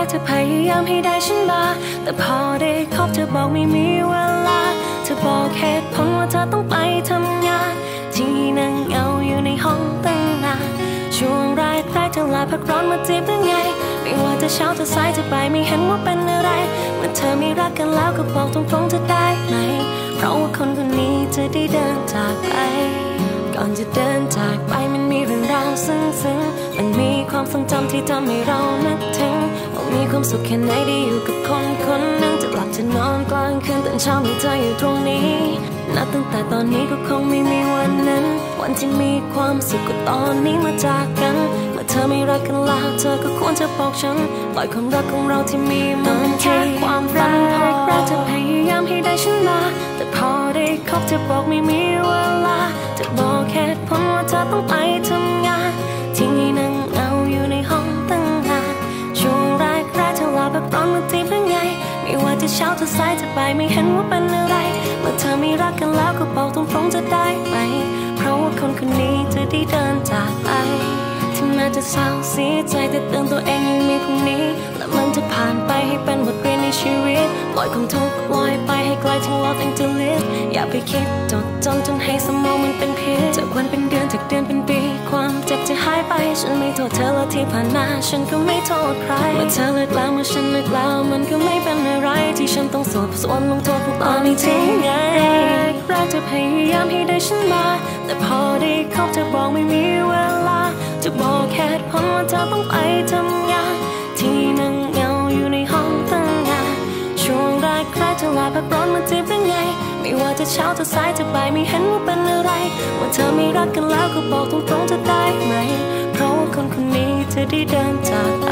เธอพยายามให้ได้ฉันมาแต่พอได้คบเธอบอกไม่มีเวลาเธอบอกเหตุผลว่าเธอต้องไปทำงานที่นั่งเหงาอยู่ในห้องตั้งนานช่วงแรกเธอลาพักร้อนมาจีบหรือไงไม่ว่าจะเช้าจะสายจะบ่ายไม่เห็นว่าเป็นอะไรเมื่อเธอไม่รักกันแล้วก็บอกตรงๆจะได้ไหมเพราะว่าคนคนนี้จะได้เดินจากไปก่อนจะเดินจากไปมันมีเรื่องราวซึ้งๆมันมีความทรงจำที่ทำให้เรานึกถึงว่ามีความสุขแค่ไหนได้อยู่กับคนคนหนึ่งจะหลับจะนอนกลางคืนตื่นเช้ามีเธออยู่ตรงนี้นับตั้งแต่ตอนนี้ก็คงไม่มีวันนั้นวันที่มีความสุขก็ตอนนี้มาจากกันเมื่อเธอไม่รักกันแล้วเธอก็ควรจะบอกฉันปล่อยความรักของเราที่มีมันเป็นแค่ความฝันพอแรกเธอพยายามให้ได้ฉันมาแต่พอได้คบเธอบอกไม่มีเวลาจะบอกเหตุผลว่าเธอต้องไปทำงานที่นี่นั่งเหงาอยู่ในห้องตั้งนานช่วงแรกเธอลาพักร้อนมาจีบหรือไงไม่ว่าจะเช้าจะสายจะบ่ายไม่เห็นว่าเป็นอะไรเมื่อเธอไม่รักกันแล้วก็บอกตรงๆจะได้ไหมเพราะว่าคนคนนี้จะได้เดินจากไปถึงแม้จะเศร้าเสียใจแต่เตือนตัวเองยังมีพรุ่งนี้และมันจะผ่านไปให้เป็นบทเรียนในชีวิตปล่อยความทุกข์ลอยไปให้ไกลถึง love and to live อย่าไปคิดจดจ้องจนให้สมองมันเป็นพิษจากวันเป็นเดือนจากเดือนเป็นปีความเจ็บจะหายไปฉันไม่โทษเธอและที่ผ่านมาฉันก็ไม่โทษใครเมื่อเธอเลิกแล้วเมื่อฉันเลิกแล้วมันก็ไม่เป็นอะไรที่ฉันต้องสวดส่วนลงโทษพวกตอนนี้ทิ้งไงแรกเธอพยายามให้ได้ฉันมาแต่พอได้คบเธอบอกไม่มีเวลาจะบอกเหตุผลว่าเธอต้องไปทำงานที่นั่งเหงาอยู่ในห้องตั้งนานช่วงแรกเธอลาพักร้อนมาจีบหรือไงไม่ว่าจะเช้าจะสายจะบ่ายไม่เห็นว่าเป็นอะไรว่าเธอไม่รักกันแล้วก็บอกตรงๆจะได้ไหมเพราะว่าคนคนนี้จะได้เดินจากไป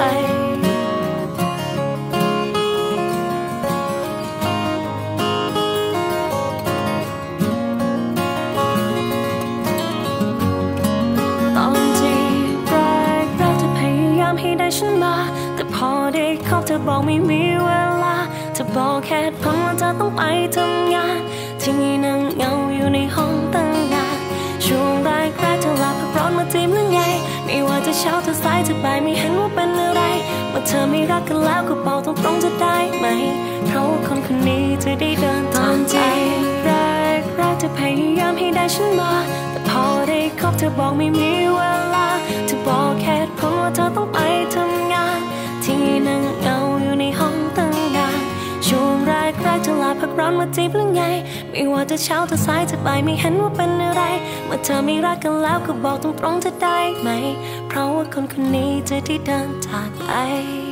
ให้ได้ฉันมาแต่พอได้คบเธอบอกไม่มีเวลาจะบอกเหตุผลว่าเธอต้องไปทำงานที่นี่นั่งเหงาอยู่ในห้องตั้งนานช่วงแรกเธอลาพักร้อนมาจีบหรือไงไม่ว่าจะเช้าจะสายจะบ่ายไม่เห็นว่าเป็นอะไรเมื่อเธอไม่รักกันแล้วก็บอกตรงๆจะได้ไหมเพราะว่าคนคนนี้จะได้เดินตามใจแรกเธอพยายามให้ได้ฉันมาแต่พอได้คบเธอบอกไม่มีเวลาจะบอกเหตุผลว่าเธอต้องไปทำงานที่นั่งเหงาอยู่ในห้องตั้งนานช่วงแรกเธอลาพักร้อนมาจีบหรือไงไม่ว่าจะเช้าจะสายจะบ่ายไม่เห็นว่าเป็นอะไรเมื่อเธอไม่รักกันแล้วก็บอกตรงๆจะได้ไหมเพราะว่าคนคนนี้จะได้เดินจากไป